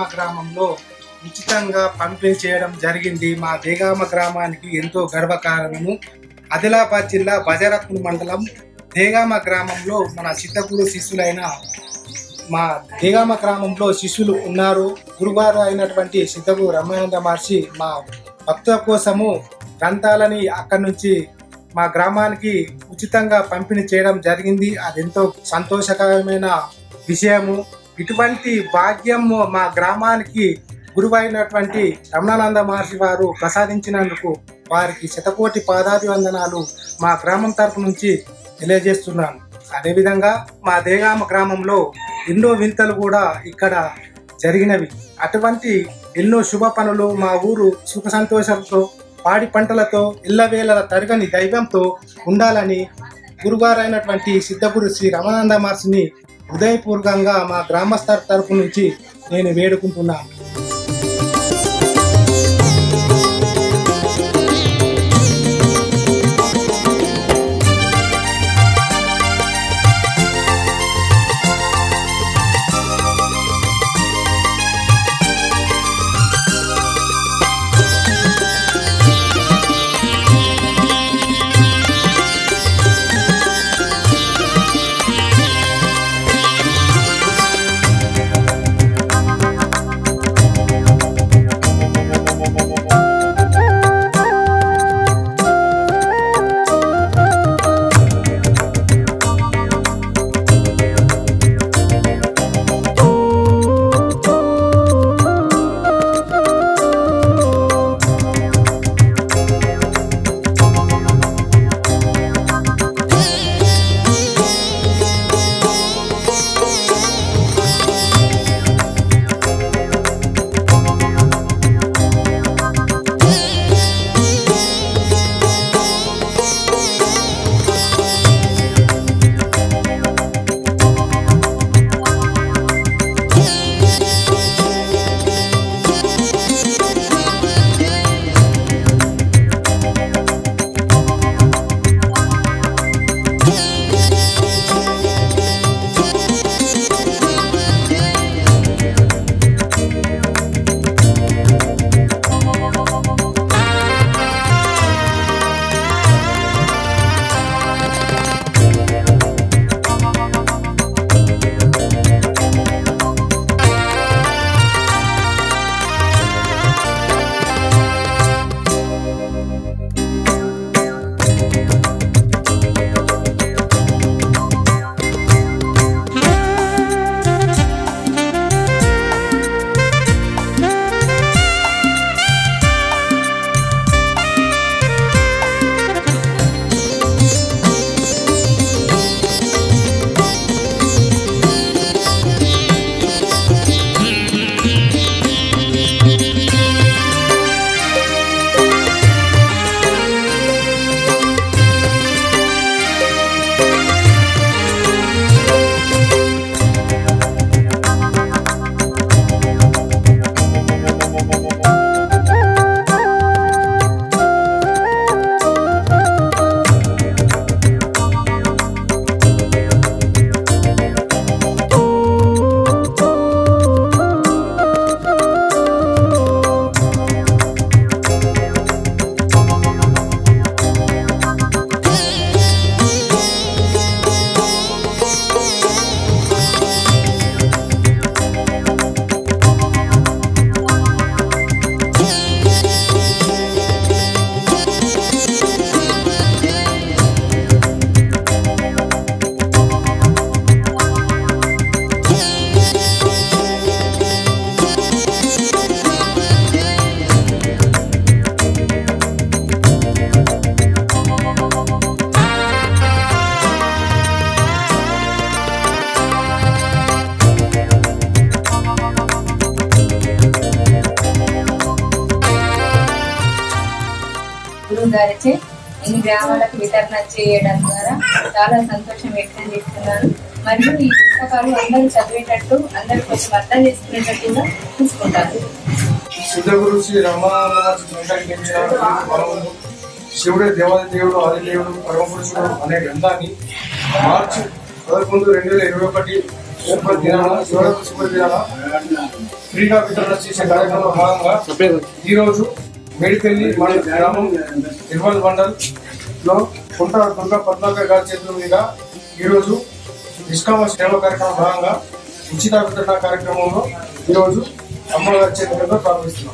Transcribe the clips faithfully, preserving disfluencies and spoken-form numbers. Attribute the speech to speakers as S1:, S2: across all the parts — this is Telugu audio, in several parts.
S1: దేగామ గ్రామంలో ఉచితంగా పంపిణీ చేయడం జరిగింది. మా దేగామ గ్రామానికి ఎంతో గర్వకారణము. ఆదిలాబాద్ జిల్లా బజరత్పూర్ మండలం దేగామ గ్రామంలో మన సిద్ధగురు శిష్యులైన మా దేగామ గ్రామంలో శిష్యులు ఉన్నారు. గురువారు అయినటువంటి సిద్ధగురు రమానంద మహర్షి మా భక్తుల కోసము గ్రంథాలని అక్కడి నుంచి మా గ్రామానికి ఉచితంగా పంపిణీ చేయడం జరిగింది. అది ఎంతో సంతోషకరమైన విషయము. ఇటువంటి భాగ్యం మా గ్రామానికి గురువైనటువంటి రమణానంద మహర్షి వారు ప్రసాదించినందుకు వారికి శతకోటి పాదాభివందనాలు మా గ్రామం తరపు నుంచి తెలియజేస్తున్నాను. అదేవిధంగా మా దేగామ గ్రామంలో ఎన్నో వింతలు కూడా ఇక్కడ జరిగినవి. అటువంటి ఎన్నో శుభ పనులు మా ఊరు సుఖ సంతోషాలతో పాడి పంటలతో ఇళ్ళవేళ తరగని దైవంతో ఉండాలని గురువారైనటువంటి సిద్ధగురు శ్రీ రమానంద మహర్షిని హృదయపూర్వకంగా మా గ్రామస్థ తరపు నుంచి నేను వేడుకుంటున్నాను.
S2: గురువు గారిచే ఇన్ని గ్రామాలకు వితరణ చేయడం ద్వారా చాలా సంతోషం వ్యక్తం చేస్తున్నాను. మరియు ఈ పుస్తకాలు అందరూ చదివేటట్టు అందరూ కొంచెం అర్థం చేసుకునేటట్టుగా చూసుకుంటారు.
S1: సిద్ధగురు శ్రీ రమానంద శివుడే దేవాది దేవుడు ఆది దేవుడు పరమపురుషుడు అనే గ్రంథాన్ని మార్చి పదకొండు రెండు వేల ఇరవై ఒకటి శుభ దినాన శివరాత్రి శుభ దినాన
S3: ఫ్రీగా వితరణ చేసే కార్యక్రమంలో భాగంగా ఈరోజు మేడిపల్లి మండల గ్రామం నిర్మల్ మండల్ లో కుంట దుర్గా పద్మాకర్ గారి చేతుల మీద ఈరోజు నిష్కామ సేవ కార్యక్రమం భాగంగా ఉచిత వితరణ కార్యక్రమంలో ఈరోజు అమ్మగారి చేతులతో ప్రారంభిస్తున్నాం.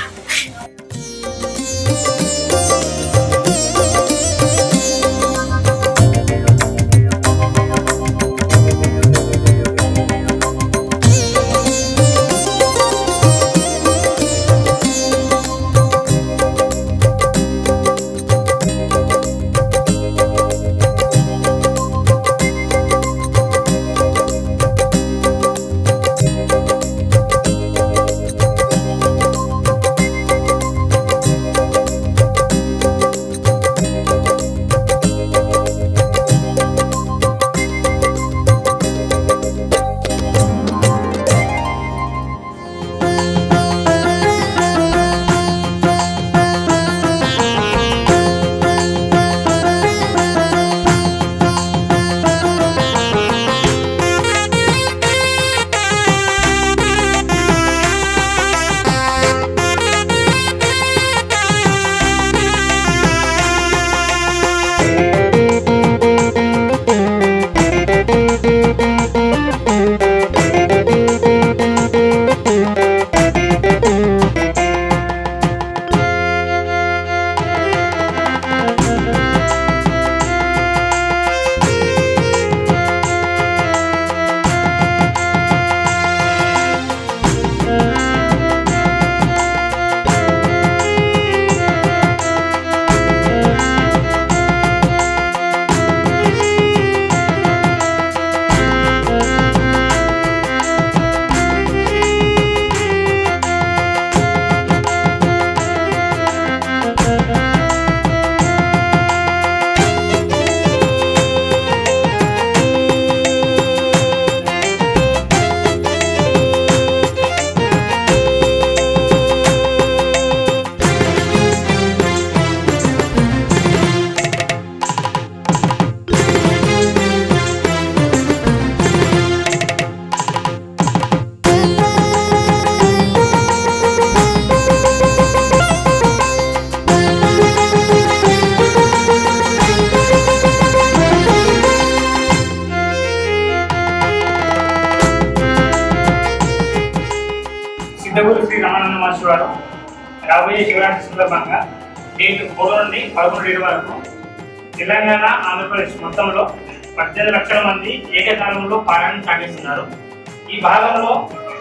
S4: సిద్ధగూరు శ్రీ రామానంద మాస్టర్ వారు రాబోయే శివరాత్రి సందర్భంగా డేట్ మూడు నుండి పదకొండు డేట్ వరకు తెలంగాణ ఆంధ్రప్రదేశ్ మొత్తంలో పద్దెనిమిది లక్షల మంది ఏకకాలంలో పారాయణం సాగిస్తున్నారు. ఈ భాగంలో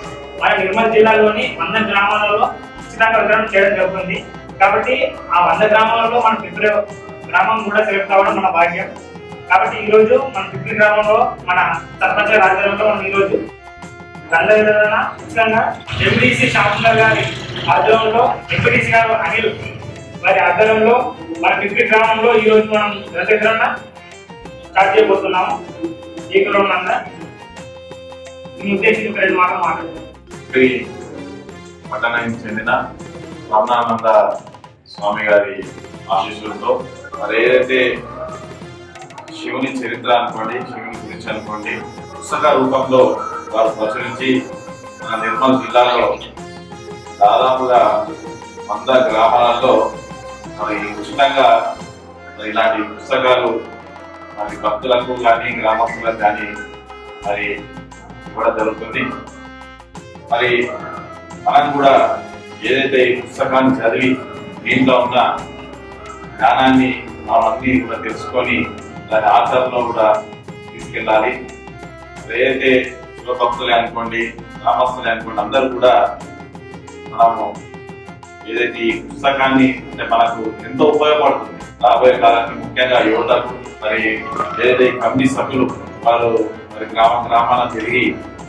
S4: మన నిర్మల్ జిల్లాలోని వంద గ్రామాలలో ఉచితంగా వితరణ చేయడం జరుగుతుంది. కాబట్టి ఆ వంద గ్రామాలలో మన పిప్రి గ్రామం కూడా సెలెక్ట్ అవ్వడం మన భాగ్యం. కాబట్టి ఈరోజు మన పిప్రి గ్రామంలో మన సర్పంచ్ ఆధ్వర్యంలో మనం ఈరోజు గంధ వితరణ ఉచితంగా ఎంపీడీసీ షాపుందర్ గారి ఆధ్వర్యంలో ఎంపీడీసీ గారు అనిల్ వారి ఆధ్వర్యంలో మన పిప్రి గ్రామంలో ఈ రోజు మనం గంధ వితరణ స్టార్ట్ చేయబోతున్నాము. ఈ కులంలో దీన్ని ఉద్దేశించి రెండు మాటలు మాట్లాడుతున్నాం.
S5: పట్టణానికి చెందిన రమణానంద స్వామి గారి ఆశీస్సులతో మరి ఏదైతే శివుని చరిత్ర అనుకోండి, శివుని గురించి అనుకోండి, పుస్తక రూపంలో వారు ప్రచురించి మన నిర్మల్ జిల్లాలో దాదాపుగా వంద గ్రామాలలో మరి ఉచితంగా మరి ఇలాంటి పుస్తకాలు మరి భక్తులకు కానీ గ్రామస్తులకు కానీ మరి ఇవ్వడం జరుగుతుంది. మరి మనం కూడా ఏదైతే ఈ పుస్తకాన్ని చదివి దీంట్లో ఉన్న జ్ఞానాన్ని అవన్నీ కూడా తెలుసుకొని దాని ఆచరణలో కూడా తీసుకెళ్ళాలి. ఏదైతే శివభక్తులే అనుకోండి, గ్రామస్తులే అనుకోండి, అందరూ కూడా మనము ఏదైతే ఈ పుస్తకాన్ని అంటే మనకు ఎంతో ఉపయోగపడుతుంది రాబోయే కాలానికి, ముఖ్యంగా యువతకు. మరి ఏదైతే కమిటీ సభ్యులు వారు మరి గ్రామ గ్రామాల తిరిగి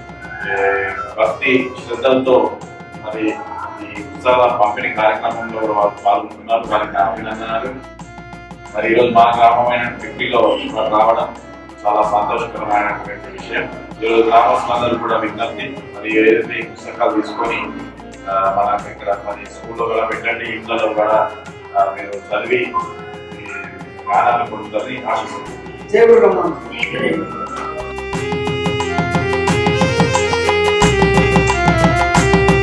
S5: భక్తి శ్రద్ధలతో మరి ఈ ఉత్సవ పంపిణీ కార్యక్రమంలో వారు పాల్గొంటున్నారు. వారికి అభినందనలు. మరి ఈరోజు మా గ్రామమైన పిప్పిలో రావడం చాలా సంతోషకరమైనటువంటి విషయం. ఈరోజు గ్రామస్తులందరూ కూడా విజ్ఞప్తి, మరి ఏదైతే ఈ పుస్తకాలు తీసుకొని మనకు ఇక్కడ మరి స్కూల్లో కూడా పెట్టండి, ఇంట్లో కూడా మీరు చదివి జ్ఞానాన్ని పొందుతారని ఆశిస్తున్నాను.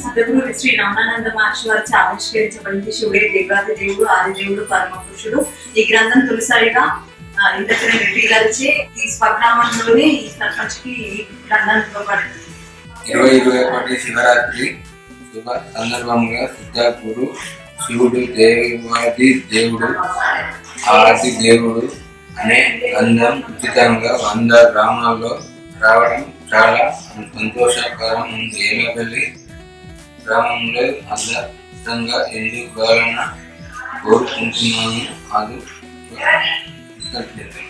S6: సిద్ధగురు శ్రీ రమణానంద మహర్షి వారి ఆవిష్కరించబడింది. శివుడే దేవాది దేవుడు, ఆది దేవుడు, పరమ పురుషుడు. ఈ గ్రంథం తొలిసారిగా ఇంద్రకరణ్ రెడ్డి గారిచే ఈ స్వగ్రామంలోనే ఈ సర్పంచ్ కి ఈ గ్రంథాన్ని ఇవ్వబడింది.
S7: ఇరవై ఇరవై ఒకటి శివరాత్రి శుభ సందర్భంగా సిద్ధాపురు శివుడు దేవాది దేవుడు, ఆది దేవుడు అనే గ్రంథం ఉచితంగా వంద గ్రామాల్లో రావడం చాలా సంతోషకరం ఉంది. ఏలపల్లి గ్రామంలో అద్భుతంగా ఎందుకు కావాలన్నా కోరుకుంటున్నాను. అది